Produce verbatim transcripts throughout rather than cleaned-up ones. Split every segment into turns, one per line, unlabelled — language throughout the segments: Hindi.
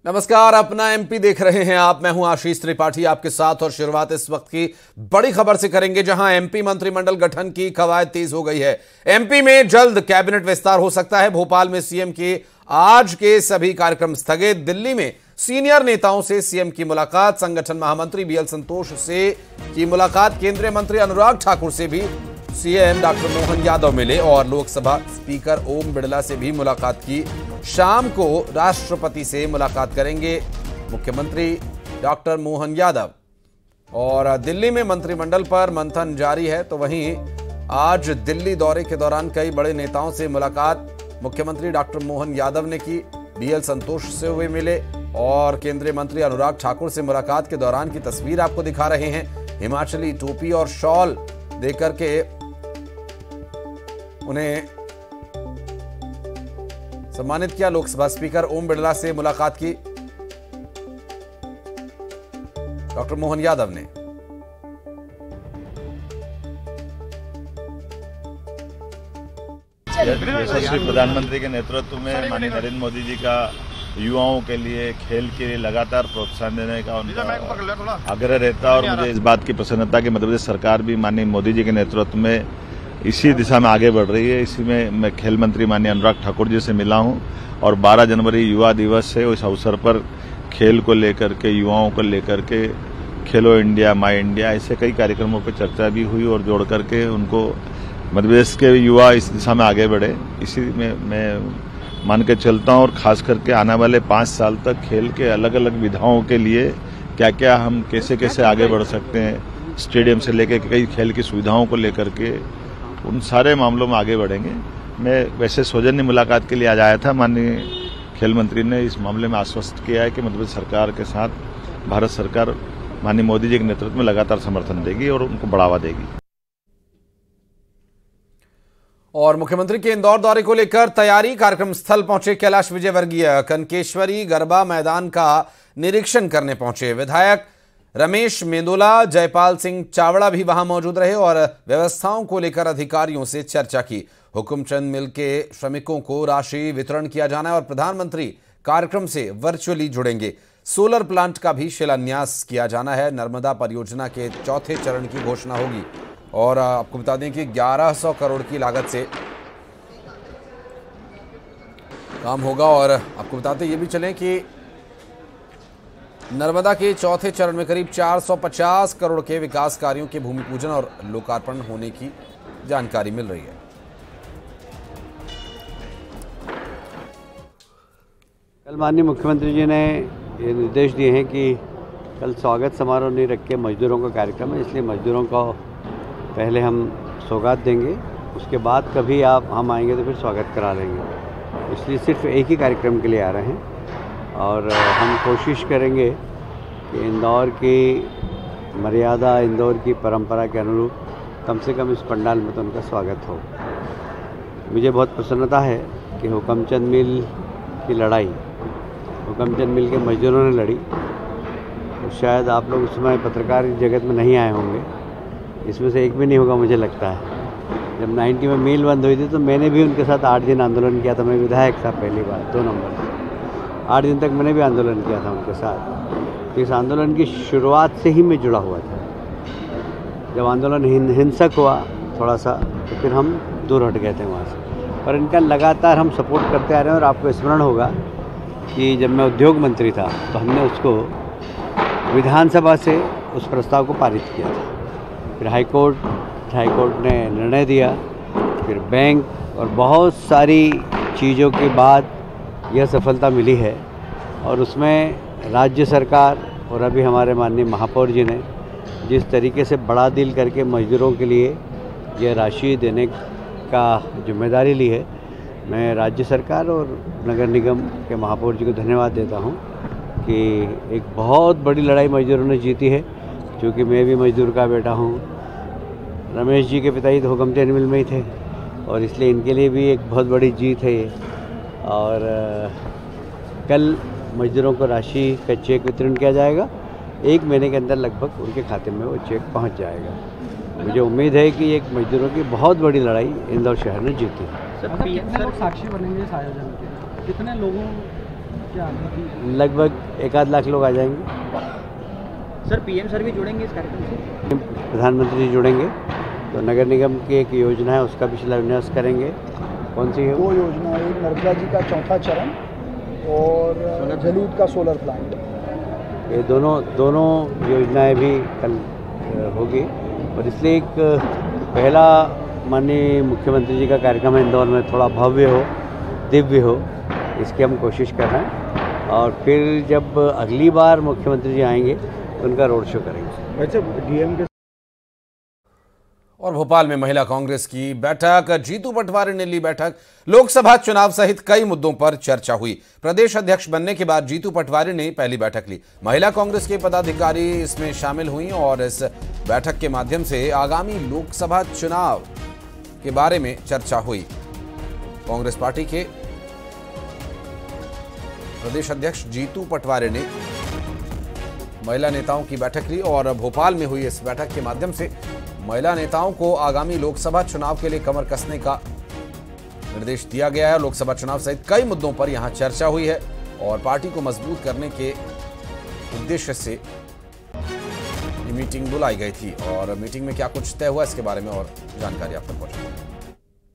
नमस्कार, अपना एमपी देख रहे हैं आप। मैं हूं आशीष त्रिपाठी आपके साथ और शुरुआत इस वक्त की बड़ी खबर से करेंगे, जहां एमपी मंत्रिमंडल गठन की कवायद तेज हो गई है। एमपी में जल्द कैबिनेट विस्तार हो सकता है। भोपाल में सीएम की आज के सभी कार्यक्रम स्थगित। दिल्ली में सीनियर नेताओं से सीएम की मुलाकात। संगठन महामंत्री बीएल संतोष से की मुलाकात। केंद्रीय मंत्री अनुराग ठाकुर से भी सीएम डॉक्टर मोहन यादव मिले और लोकसभा स्पीकर ओम बिड़ला से भी मुलाकात की। शाम को राष्ट्रपति से मुलाकात करेंगे मुख्यमंत्री डॉक्टर मोहन यादव। और दिल्ली में मंत्रिमंडल पर मंथन जारी है, तो वहीं आज दिल्ली दौरे के दौरान कई बड़े नेताओं से मुलाकात मुख्यमंत्री डॉक्टर मोहन यादव ने की। बीएल संतोष से हुए मिले और केंद्रीय मंत्री अनुराग ठाकुर से मुलाकात के दौरान की तस्वीर आपको दिखा रहे हैं। हिमाचली टोपी और शॉल देकर के उन्हें सम्मानित किया। लोकसभा स्पीकर ओम बिड़ला से मुलाकात की डॉक्टर मोहन यादव ने।
यशस्वी प्रधानमंत्री के नेतृत्व में माननीय नरेंद्र मोदी जी का युवाओं के लिए खेल के लिए लगातार प्रोत्साहन देने का उनका आग्रह रहता है और मुझे इस बात की प्रसन्नता कि मध्य प्रदेश सरकार भी माननीय मोदी जी के नेतृत्व में इसी दिशा में आगे बढ़ रही है। इसी में मैं खेल मंत्री माननीय अनुराग ठाकुर जी से मिला हूं और बारह जनवरी युवा दिवस है, उस अवसर पर खेल को लेकर के, युवाओं को लेकर के खेलो इंडिया, माई इंडिया, ऐसे कई कार्यक्रमों पर चर्चा भी हुई और जोड़ करके उनको मध्य प्रदेश के युवा इस दिशा में आगे बढ़े, इसी में मैं मान के चलता हूं। और खास करके आने वाले पाँच साल तक खेल के अलग अलग विधाओं के लिए क्या क्या हम कैसे कैसे आगे बढ़ सकते हैं, स्टेडियम से लेकर कई खेल की सुविधाओं को लेकर के, उन सारे मामलों में आगे बढ़ेंगे। मैं वैसे सौजन्य मुलाकात के लिए आज आया था। माननीय खेल मंत्री ने इस मामले में आश्वस्त किया है कि मध्य प्रदेश सरकार के साथ भारत सरकार माननीय मोदी जी के नेतृत्व में लगातार समर्थन देगी और उनको बढ़ावा देगी।
और मुख्यमंत्री के इंदौर दौरे को लेकर तैयारी। कार्यक्रम स्थल पहुंचे कैलाश विजयवर्गीय। कनकेश्वरी गरबा मैदान का निरीक्षण करने पहुंचे। विधायक रमेश मेंदोला, जयपाल सिंह चावड़ा भी वहां मौजूद रहे और व्यवस्थाओं को लेकर अधिकारियों से चर्चा की। हुकुमचंद मिल के श्रमिकों को राशि वितरण किया जाना है और प्रधानमंत्री कार्यक्रम से वर्चुअली जुड़ेंगे। सोलर प्लांट का भी शिलान्यास किया जाना है। नर्मदा परियोजना के चौथे चरण की घोषणा होगी और आपको बता दें कि ग्यारह सौ करोड़ की लागत से काम होगा। और आपको बताते ये भी चलें कि नर्मदा के चौथे चरण में करीब चार सौ पचास करोड़ के विकास कार्यों के भूमि पूजन और लोकार्पण होने की जानकारी मिल रही है।
कल माननीय मुख्यमंत्री जी ने ये निर्देश दिए हैं कि कल स्वागत समारोह नहीं रख के मजदूरों का कार्यक्रम है, इसलिए मजदूरों को पहले हम सौगात देंगे, उसके बाद कभी आप हम आएंगे तो फिर स्वागत करा लेंगे। इसलिए सिर्फ एक ही कार्यक्रम के लिए आ रहे हैं और हम कोशिश करेंगे कि इंदौर की मर्यादा, इंदौर की परंपरा के अनुरूप कम से कम इस पंडाल में तो उनका स्वागत हो। मुझे बहुत प्रसन्नता है कि हुकुमचंद मिल की लड़ाई हुकुमचंद मिल के मजदूरों ने लड़ी। तो शायद आप लोग उस समय पत्रकार जगत में नहीं आए होंगे, इसमें से एक भी नहीं होगा मुझे लगता है। जब नाइन्टी में मिल बंद हुई थी तो मैंने भी उनके साथ आठ दिन आंदोलन किया था। मैं विधायक था पहली बार, दो नंबर से आठ दिन तक मैंने भी आंदोलन किया था उनके साथ। इस आंदोलन की शुरुआत से ही मैं जुड़ा हुआ था। जब आंदोलन हिंसक हुआ थोड़ा सा तो फिर हम दूर हट गए थे वहाँ से, पर इनका लगातार हम सपोर्ट करते आ रहे हैं। और आपको स्मरण होगा कि जब मैं उद्योग मंत्री था तो हमने उसको विधानसभा से उस प्रस्ताव को पारित किया था। फिर हाईकोर्ट हाईकोर्ट ने निर्णय दिया, फिर बैंक और बहुत सारी चीज़ों के बाद यह सफलता मिली है। और उसमें राज्य सरकार और अभी हमारे माननीय महापौर जी ने जिस तरीके से बड़ा दिल करके मजदूरों के लिए यह राशि देने का जिम्मेदारी ली है, मैं राज्य सरकार और नगर निगम के महापौर जी को धन्यवाद देता हूं कि एक बहुत बड़ी लड़ाई मजदूरों ने जीती है। क्योंकि मैं भी मजदूर का बेटा हूं, रमेश जी के पिताजी तो हुकुमचंद मिल में ही थे और इसलिए इनके लिए भी एक बहुत बड़ी जीत है ये। और कल मजदूरों को राशि का चेक वितरण किया जाएगा। एक महीने के अंदर लगभग उनके खाते में वो चेक पहुंच जाएगा। मुझे उम्मीद है कि एक मजदूरों की बहुत बड़ी लड़ाई इंदौर शहर ने जीती है।
सर, कितने लोग साक्षी बनेंगे इस आयोजन के? कितने लोगों
लगभग एक आध लाख लोग आ जाएंगे।
सर पीएम सर भी जुड़ेंगे इस कार्यक्रम से?
प्रधानमंत्री जी जुड़ेंगे तो नगर निगम की एक योजना है उसका भी शिलान्यास करेंगे। कौन सी है?
दो योजना, एक नर्मदा जी का चौथा चरण और जलूद का सोलर प्लांट।
ये दोनों दोनों योजनाएं भी कल होगी और इसलिए एक पहला माननीय मुख्यमंत्री जी का कार्यक्रम इंदौर में थोड़ा भव्य हो, दिव्य हो, इसकी हम कोशिश कर रहे हैं। और फिर जब अगली बार मुख्यमंत्री जी आएंगे तो उनका रोड शो करेंगे।
वैसे डीएम के
और भोपाल में महिला कांग्रेस की बैठक, जीतू पटवारी ने ली बैठक। लोकसभा चुनाव सहित कई मुद्दों पर चर्चा हुई। प्रदेश अध्यक्ष बनने के बाद जीतू पटवारी ने पहली बैठक ली। महिला कांग्रेस के पदाधिकारी इसमें शामिल हुई और इस बैठक के माध्यम से आगामी लोकसभा चुनाव के बारे में चर्चा हुई। कांग्रेस पार्टी के प्रदेश अध्यक्ष जीतू पटवारी ने महिला नेताओं की बैठक ली और भोपाल में हुई इस बैठक के माध्यम से महिला नेताओं को आगामी लोकसभा चुनाव के लिए कमर कसने का निर्देश दिया गया है। लोकसभा चुनाव सहित कई मुद्दों पर यहां चर्चा हुई है और पार्टी को मजबूत करने के उद्देश्य से ये मीटिंग बुलाई गई थी और मीटिंग में क्या कुछ तय हुआ इसके बारे में और जानकारी आप तक पहुंचाएंगे।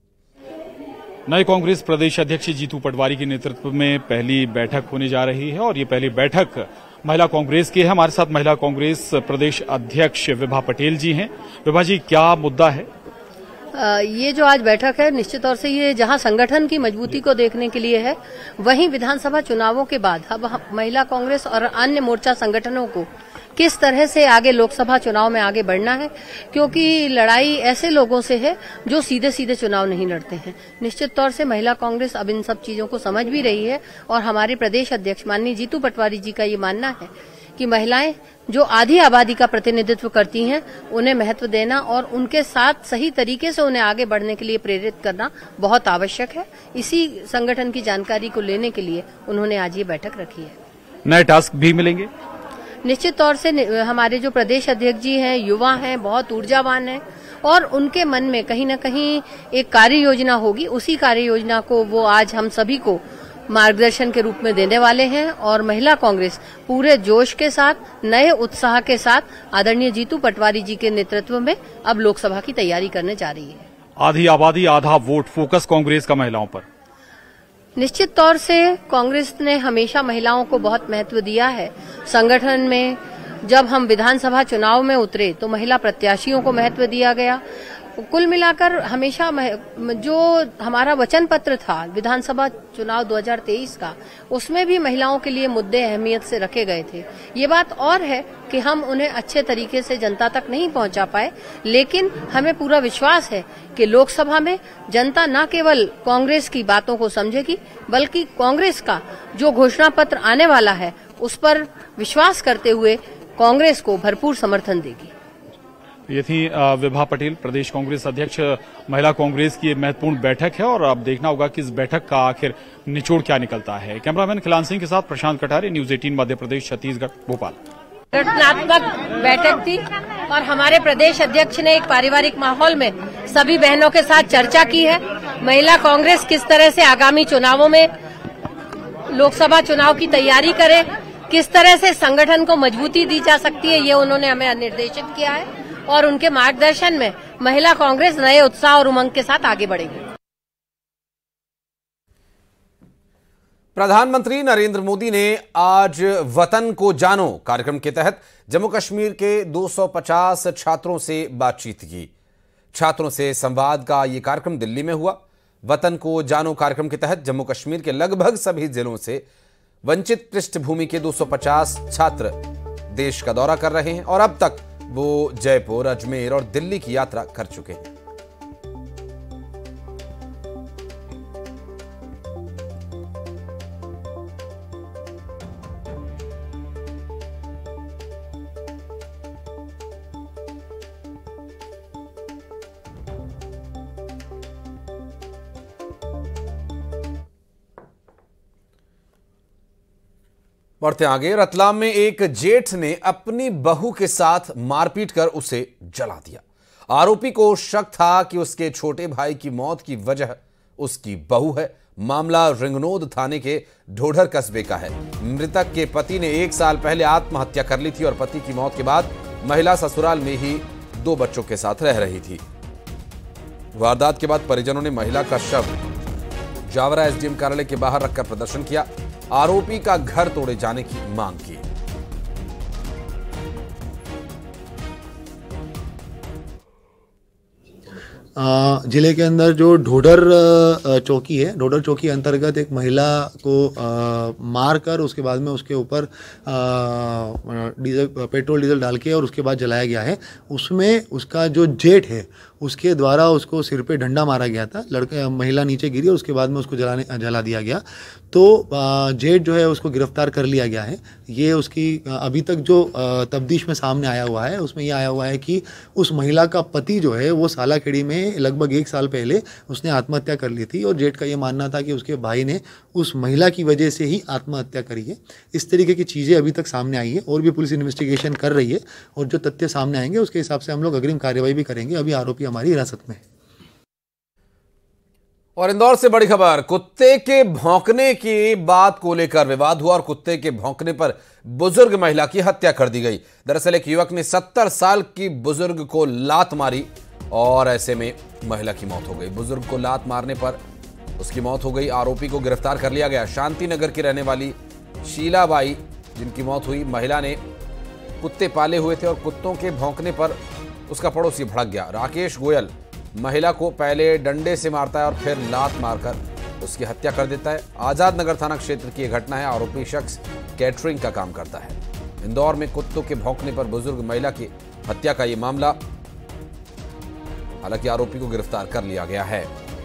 नए कांग्रेस प्रदेश अध्यक्ष जीतू पटवारी के नेतृत्व में पहली बैठक होने जा रही है और ये पहली बैठक महिला कांग्रेस की है। हमारे साथ महिला कांग्रेस प्रदेश अध्यक्ष विभा पटेल जी हैं। विभा जी, क्या मुद्दा है?
ये जो आज बैठक है निश्चित तौर से ये जहां संगठन की मजबूती को देखने के लिए है, वहीं विधानसभा चुनावों के बाद अब महिला कांग्रेस और अन्य मोर्चा संगठनों को किस तरह से आगे लोकसभा चुनाव में आगे बढ़ना है, क्योंकि लड़ाई ऐसे लोगों से है जो सीधे सीधे चुनाव नहीं लड़ते हैं। निश्चित तौर से महिला कांग्रेस अब इन सब चीजों को समझ भी रही है और हमारे प्रदेश अध्यक्ष माननीय जीतू पटवारी जी का ये मानना है कि महिलाएं जो आधी आबादी का प्रतिनिधित्व करती हैं उन्हें महत्व देना और उनके साथ सही तरीके से उन्हें आगे बढ़ने के लिए प्रेरित करना बहुत आवश्यक है। इसी संगठन की जानकारी को लेने के लिए उन्होंने आज ये बैठक रखी है।
नए टास्क भी मिलेंगे?
निश्चित तौर से हमारे जो प्रदेश अध्यक्ष जी हैं युवा हैं, बहुत ऊर्जावान हैं और उनके मन में कहीं न कहीं एक कार्य योजना होगी। उसी कार्य योजना को वो आज हम सभी को मार्गदर्शन के रूप में देने वाले हैं और महिला कांग्रेस पूरे जोश के साथ, नए उत्साह के साथ आदरणीय जीतू पटवारी जी के नेतृत्व में अब लोकसभा की तैयारी करने जा रही है।
आधी आबादी आधा वोट, फोकस कांग्रेस का महिलाओं पर?
निश्चित तौर से कांग्रेस ने हमेशा महिलाओं को बहुत महत्व दिया है। संगठन में जब हम विधानसभा चुनाव में उतरे तो महिला प्रत्याशियों को महत्व दिया गया। कुल मिलाकर हमेशा जो हमारा वचन पत्र था विधानसभा चुनाव दो हज़ार तेईस का, उसमें भी महिलाओं के लिए मुद्दे अहमियत से रखे गए थे। ये बात और है कि हम उन्हें अच्छे तरीके से जनता तक नहीं पहुंचा पाए, लेकिन हमें पूरा विश्वास है कि लोकसभा में जनता न केवल कांग्रेस की बातों को समझेगी बल्कि कांग्रेस का जो घोषणा पत्र आने वाला है उस पर विश्वास करते हुए कांग्रेस को भरपूर समर्थन देगी।
ये थी विभा पटेल, प्रदेश कांग्रेस अध्यक्ष। महिला कांग्रेस की महत्वपूर्ण बैठक है और अब देखना होगा कि इस बैठक का आखिर निचोड़ क्या निकलता है। कैमरामैन खिलान सिंह के साथ प्रशांत कटारे, न्यूज अठारह मध्य प्रदेश, छत्तीसगढ़, भोपाल।
रचनात्मक बैठक थी और हमारे प्रदेश अध्यक्ष ने एक पारिवारिक माहौल में सभी बहनों के साथ चर्चा की है। महिला कांग्रेस किस तरह से आगामी चुनावों में लोकसभा चुनाव की तैयारी करे, किस तरह से संगठन को मजबूती दी जा सकती है, ये उन्होंने हमें निर्देशित किया है और उनके मार्गदर्शन में महिला कांग्रेस नए उत्साह और उमंग के साथ आगे बढ़ेगी।
प्रधानमंत्री नरेंद्र मोदी ने आज वतन को जानो कार्यक्रम के तहत जम्मू कश्मीर के दो सौ पचास छात्रों से बातचीत की। छात्रों से संवाद का यह कार्यक्रम दिल्ली में हुआ। वतन को जानो कार्यक्रम के तहत जम्मू कश्मीर के लगभग सभी जिलों से वंचित पृष्ठभूमि के दो सौ पचास छात्र देश का दौरा कर रहे हैं और अब तक वो जयपुर, अजमेर और दिल्ली की यात्रा कर चुके हैं। बढ़ते आगे, रतलाम में एक जेठ ने अपनी बहू के साथ मारपीट कर उसे जला दिया। आरोपी को शक था कि उसके छोटे भाई की मौत की वजह उसकी बहू है। मामला रिंगनोद थाने के ढोढर कस्बे का है। मृतक के पति ने एक साल पहले आत्महत्या कर ली थी और पति की मौत के बाद महिला ससुराल में ही दो बच्चों के साथ रह रही थी। वारदात के बाद परिजनों ने महिला का शव जावरा एसडीएम कार्यालय के बाहर रखकर प्रदर्शन किया। आरोपी का घर तोड़े जाने की मांग की।
जिले के अंदर जो ढोढर चौकी है, ढोढर चौकी अंतर्गत एक महिला को मार कर उसके बाद में उसके ऊपर डीजल पेट्रोल डीजल डाल के और उसके बाद जलाया गया है। उसमें उसका जो जेठ है उसके द्वारा उसको सिर पे डंडा मारा गया था। लड़के महिला नीचे गिरी और उसके बाद में उसको जलाने जला दिया गया। तो जेठ जो है उसको गिरफ्तार कर लिया गया है। ये उसकी अभी तक जो तफ्तीश में सामने आया हुआ है उसमें ये आया हुआ है कि उस महिला का पति जो है वो सालाखेड़ी में लगभग एक साल पहले उसने आत्महत्या कर ली थी और जेठ का ये मानना था कि उसके भाई ने उस महिला की वजह से ही आत्महत्या करी है। इस तरीके की चीज़ें अभी तक सामने आई है और भी पुलिस इन्वेस्टिगेशन कर रही है और जो तथ्य सामने आएंगे उसके हिसाब से हम लोग अग्रिम कार्रवाई भी करेंगे। अभी आरोपी हमारी हिरासत में है।
और इंदौर से बड़ी खबर, कुत्ते के भौंकने की बात को लेकर विवाद हुआ और कुत्ते के भौंकने पर बुजुर्ग महिला की हत्या कर दी गई। दरअसल एक युवक ने सत्तर साल की बुजुर्ग को लात मारी और ऐसे में महिला की मौत हो गई। बुजुर्ग को लात मारने पर उसकी मौत हो गई। आरोपी को गिरफ्तार कर लिया गया। शांति नगर की रहने वाली शीलाबाई जिनकी मौत हुई, महिला ने कुत्ते पाले हुए थे और कुत्तों के भौंकने पर उसका पड़ोसी भड़क गया। राकेश गोयल महिला को पहले डंडे से मारता है और फिर लात मारकर उसकी हत्या कर देता है। आजाद नगर थाना क्षेत्र की यह घटना है। आरोपी शख्स कैटरिंग का काम करता है। इंदौर में कुत्तों के भौंकने पर बुजुर्ग महिला की हत्या का यह मामला, हालांकि आरोपी को गिरफ्तार कर लिया गया है।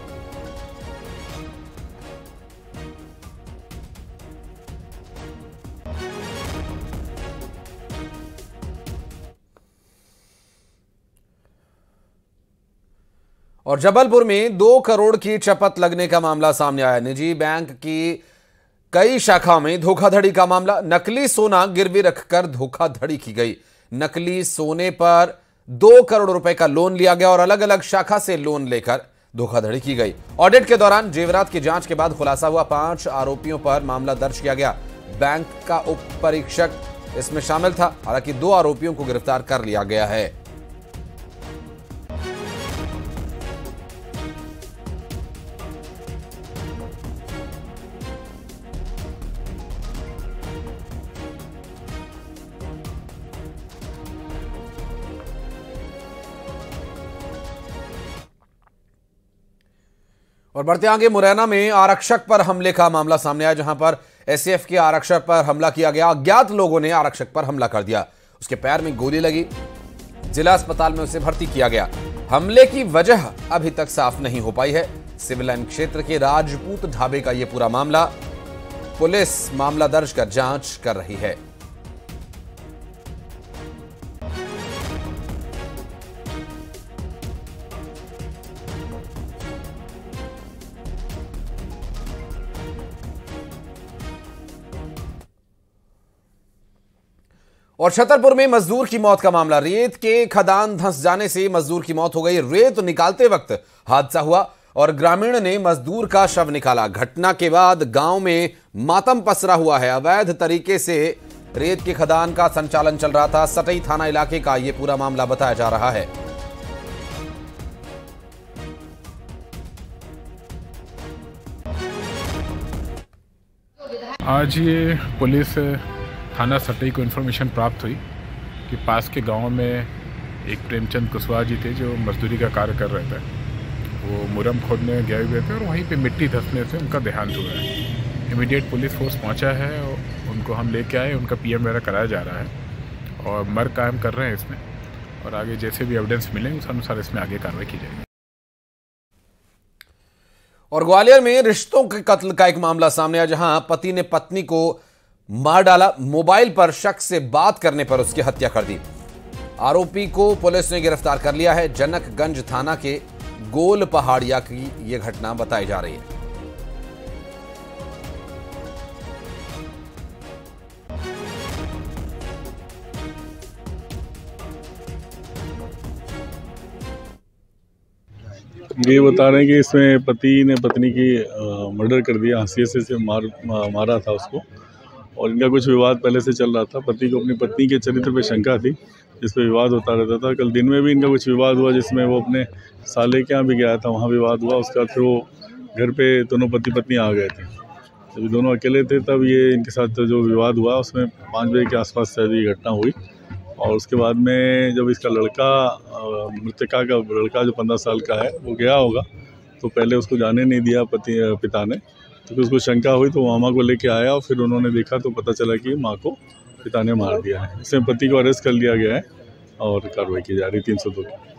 और जबलपुर में दो करोड़ की चपत लगने का मामला सामने आया। निजी बैंक की कई शाखाओं में धोखाधड़ी का मामला। नकली सोना गिरवी रखकर धोखाधड़ी की गई। नकली सोने पर दो करोड़ रुपए का लोन लिया गया और अलग अलग शाखा से लोन लेकर धोखाधड़ी की गई। ऑडिट के दौरान जेवरात की जांच के बाद खुलासा हुआ। पांच आरोपियों पर मामला दर्ज किया गया। बैंक का उप परीक्षक इसमें शामिल था। हालांकि दो आरोपियों को गिरफ्तार कर लिया गया है। और बढ़ते आगे, मुरैना में आरक्षक पर हमले का मामला सामने आया, जहां पर एसएफ के आरक्षक पर हमला किया गया। अज्ञात लोगों ने आरक्षक पर हमला कर दिया। उसके पैर में गोली लगी। जिला अस्पताल में उसे भर्ती किया गया। हमले की वजह अभी तक साफ नहीं हो पाई है। सिविल लाइन क्षेत्र के राजपूत ढाबे का यह पूरा मामला, पुलिस मामला दर्ज कर जांच कर रही है। और छतरपुर में मजदूर की मौत का मामला। रेत के खदान धंस जाने से मजदूर की मौत हो गई। रेत निकालते वक्त हादसा हुआ और ग्रामीण ने मजदूर का शव निकाला। घटना के बाद गांव में मातम पसरा हुआ है। अवैध तरीके से रेत के खदान का संचालन चल रहा था। सटई थाना इलाके का यह पूरा मामला बताया जा रहा है।
आज ये पुलिस थाना सटई को इन्फॉर्मेशन प्राप्त हुई कि पास के गांव में एक प्रेमचंद कुशवाहा जी थे जो मजदूरी का कार्य कर रहे थे। वो मुरम खोदने गए हुए थे और वहीं पे मिट्टी धंसने से उनका देहांत हुआ है। इमीडिएट पुलिस फोर्स पहुंचा है और उनको हम लेके आए। उनका पीएम वगैरह कराया जा रहा है और मर्ग कायम कर रहे हैं इसमें, और आगे जैसे भी एविडेंस मिलेंगे उस अनुसार इसमें आगे कार्रवाई की जाएगी।
और ग्वालियर में रिश्तों के कत्ल का एक मामला सामने आया, जहां पति ने पत्नी को मार डाला। मोबाइल पर शख्स से बात करने पर उसकी हत्या कर दी। आरोपी को पुलिस ने गिरफ्तार कर लिया है। जनकगंज थाना के गोल पहाड़िया की यह घटना बताई जा रही है।
ये बता रहे हैं कि इसमें पति ने पत्नी की मर्डर कर दिया, हंसिये से, से मार मारा था उसको, और इनका कुछ विवाद पहले से चल रहा था। पति को अपनी पत्नी के चरित्र पे शंका थी, जिस पे विवाद होता रहता था। कल दिन में भी इनका कुछ विवाद हुआ, जिसमें वो अपने साले के यहाँ भी गया था, वहाँ विवाद हुआ। उसके बाद फिर वो घर पे दोनों पति पत्नी आ गए थे। जब दोनों अकेले थे तब ये इनके साथ जो विवाद हुआ, उसमें पाँच बजे के आसपास शायद ये घटना हुई। और उसके बाद में जब इसका लड़का, मृतका का लड़का जो पंद्रह साल का है, वो गया होगा, तो पहले उसको जाने नहीं दिया पति पिता ने। तो फिर उसको शंका हुई तो मामा को लेके आया, और फिर उन्होंने देखा तो पता चला कि माँ को पिता ने मार दिया है। इसमें पति को अरेस्ट कर लिया गया है और कार्रवाई की जा रही है तीन सौ दो की।